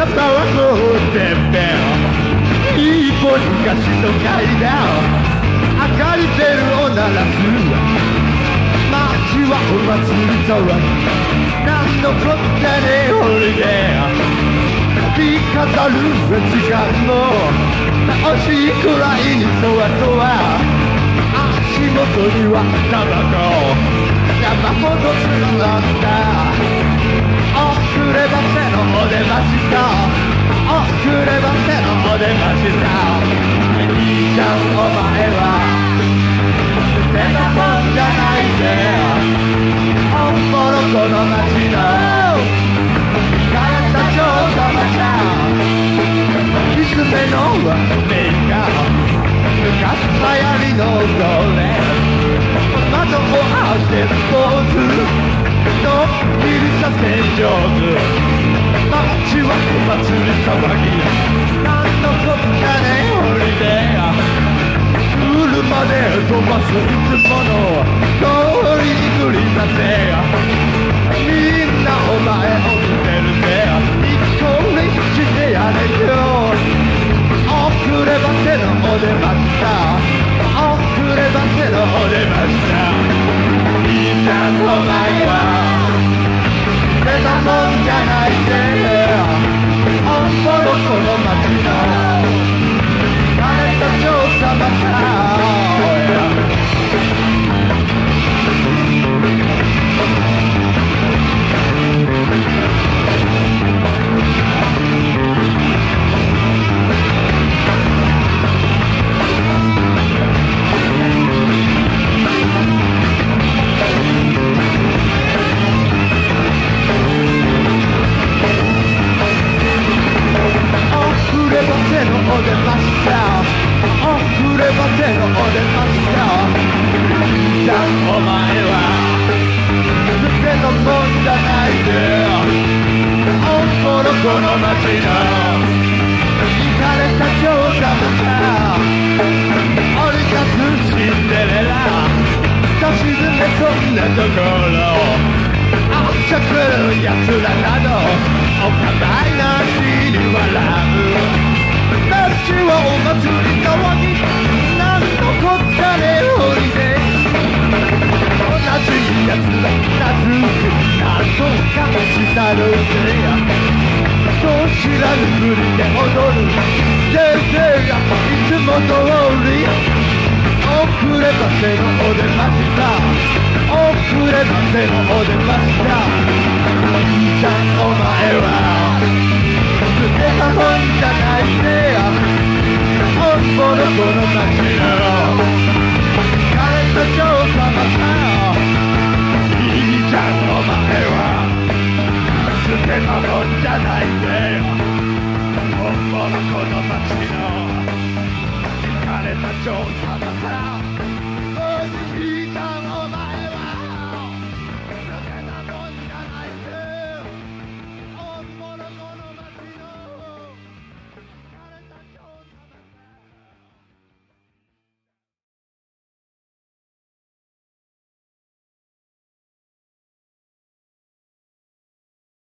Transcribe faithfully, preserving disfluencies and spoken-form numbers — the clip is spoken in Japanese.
肩はこうてっぺん一歩昔の階段明かり出るを鳴らす街はお祭り騒ぎ何のこったねホリデー日飾る時間も惜しいくらいにそわそわ足元にはタバコ山ほどつらった遅ればせのお出ました遅ればせのお出ましたいいじゃんお前は捨てたもんじゃないぜ本物この街の枯れた城下町きつめのメーカー昔流行りのドレス窓を開けるポーズのっきりした戦場図街はお祭り騒ぎ何のこったねホリデー車で飛ばすいつもの通りに繰り出せみんなお前を見てるぜ一個にしてやれよ遅ればせのお出ました遅ればせのお出ましたいいじゃんお前は捨てたもんじゃないぜ本物この街の枯れた城下町お出ました遅ればせのお出ましたじゃあお前は捨てたもんじゃないで本当のこの街の行かれた城下町降り立つシンデレラ差し詰めそんなところあっちゃくる奴らなどお互いなしに笑う街はお祭り騒ぎ何のこったねホリデー同じやつら懐く何とかしたるぜそう知らぬふりで踊る先生がいつも通り遅ればせのお出ました遅ればせのお出ましたいいじゃんお前は捨てたもんじゃないぜ本物この街の